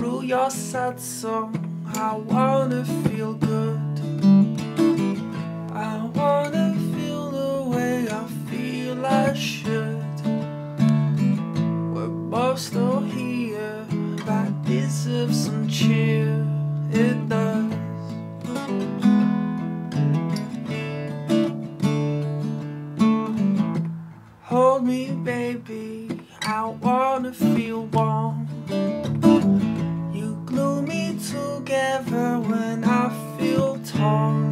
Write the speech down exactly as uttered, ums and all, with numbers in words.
through your sad song. I wanna feel good. I wanna feel the way I feel I should. We're both still here, that deserves some cheer. It does. Hold me, baby, I wanna feel warm. You glue me together when I feel torn.